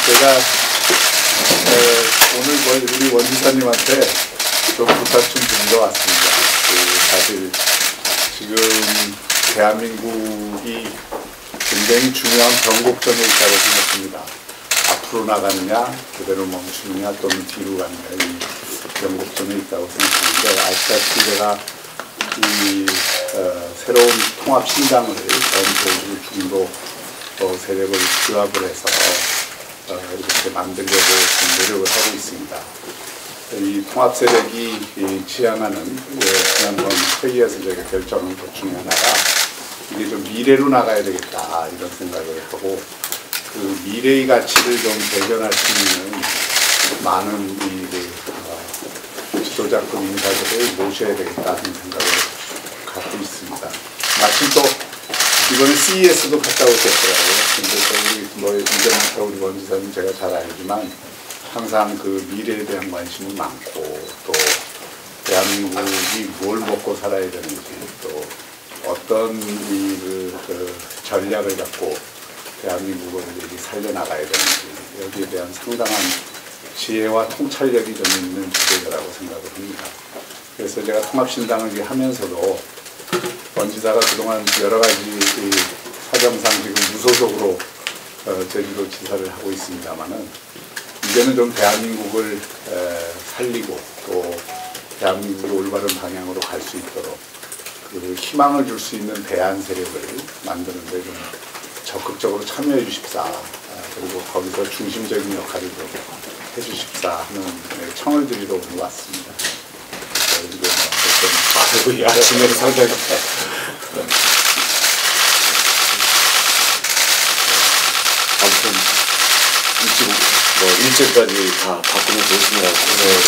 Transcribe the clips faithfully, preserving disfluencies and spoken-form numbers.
제가 에, 오늘 뭐 우리 원지사님한테 좀 부탁 좀 드린 것 같습니다. 그 사실 지금 대한민국이 굉장히 중요한 변곡점에 있다고 생각합니다. 앞으로 나가느냐, 그대로 멈추느냐, 또는 뒤로 가느냐, 이 변곡점에 있다고 생각하는데, 아시다시피 제가 이 어, 새로운 통합신당을 전 보수 중도 어, 세력을 규합을 해서 어, 이렇게 만들려고 노력을 하고 있습니다. 이 통합 세력이 이 지향하는 예, 지난번 회의에서 제가 결정한 것 중에 하나가 이게 좀 미래로 나가야 되겠다 이런 생각을 하고, 그 미래의 가치를 좀 대변할 수 있는 많은 이 어, 지도자급 인사들을 모셔야 되겠다 하는 생각을 갖고 있습니다. 마침 또 이번에 씨이에스도 갔다 오셨더라고요. 근데 또 우리 뭐 이전부터 우리 원지사님 제가 잘 알지만 항상 그 미래에 대한 관심은 많고, 또 대한민국이 뭘 먹고 살아야 되는지, 또 어떤 이 그, 그 전략을 갖고 대한민국을 이렇게 살려나가야 되는지, 여기에 대한 상당한 지혜와 통찰력이 좀 있는 주제라고 생각을 합니다. 그래서 제가 통합신당을 하면서도 원지사가 그동안 여러 가지 사정상 지금 무소속으로 어, 제주도 지사를 하고 있습니다만은, 이제는 좀 대한민국을 에, 살리고 또 대한민국을 올바른 방향으로 갈 수 있도록 그 희망을 줄 수 있는 대안 세력을 만드는 데 좀 적극적으로 참여해 주십사, 아, 그리고 거기서 중심적인 역할을 좀 해주십사 하는 청을 드리러 오는 것 같습니다. 이게 뭐 이 아침에 상당히 아무튼 일찍 뭐 일찍까지 다 바꾸면 좋으시더라고요.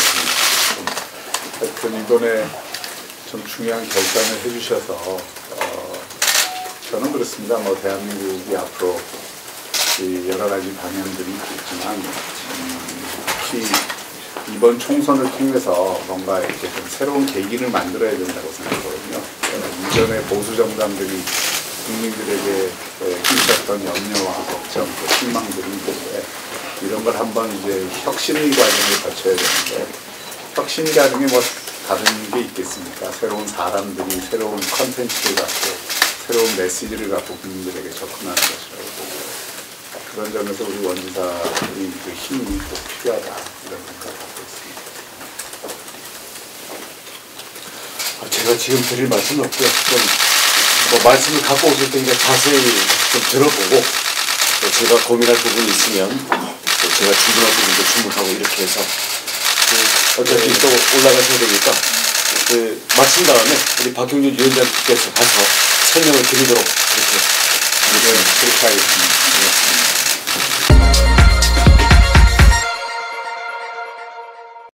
하여튼 이번에 좀 중요한 결단을 해주셔서 어, 저는 그렇습니다. 뭐 대한민국이 앞으로 이 여러 가지 방향들이 있겠지만 음, 특히 이번 총선을 통해서 뭔가 이렇게 좀 새로운 계기를 만들어야 된다고 생각하거든요. 이전에 보수 정당들이 국민들에게 끼쳤던 염려와 걱정, 또 희망들이 있는데, 이런 걸 한번 이제 혁신의 과정을 거쳐야 되는데, 혁신 과정에 뭐 다른 게 있겠습니까? 새로운 사람들이 새로운 컨텐츠를 갖고 새로운 메시지를 갖고 국민들에게 접근하는 것이라고 보고, 그런 점에서 우리 원지사의 그 힘이 꼭 필요하다 이런 생각을 갖고 있습니다. 아, 제가 지금 드릴 말씀은 없고요. 좀 뭐 말씀을 갖고 오실 때 자세히 좀 들어보고, 또 제가 고민할 부분이 있으면 또 제가 질문할 부분도 질문하고 이렇게 해서 그 어차피 네. 또 올라가셔야 되니까 그 마친 다음에 우리 박형준 위원장께서 가서 설명을 드리도록 그렇게 네, 그렇게 하겠습니다. 네.